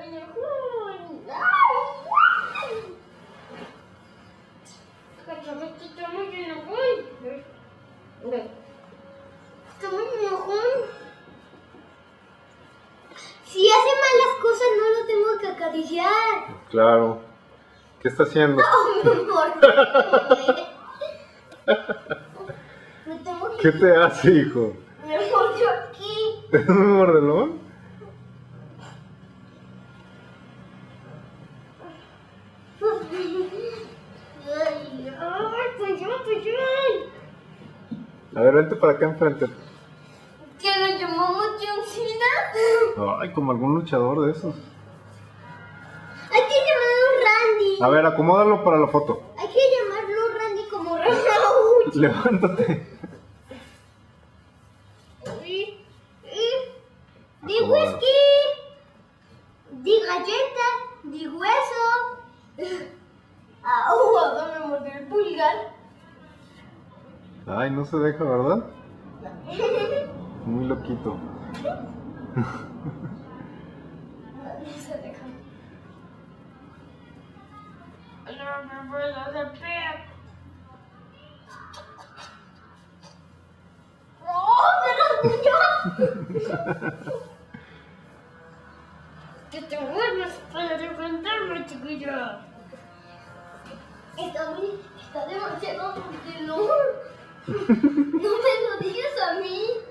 Si hace malas cosas no lo tengo que acariciar. Claro. ¿Qué está haciendo? ¿Qué te hace, hijo? Me mordió aquí. ¿Es un mordelón? A ver, vente para acá enfrente. ¿Que lo llamamos John Cena? Ay, como algún luchador de esos. Hay que llamarlo Randy. A ver, acomódalo para la foto. Hay que llamarlo Randy como Raúl. Levántate. Di whisky. Di galleta. Di hueso. Me mordió el pulgar. Ay, no se deja, ¿verdad? Muy loquito. No se deja. No me puedo hacer pie. ¡Oh, me rasguñó! Que te vuelvas para defenderme, chiquilla. Está demasiado mordelón. No me lo digas a mí.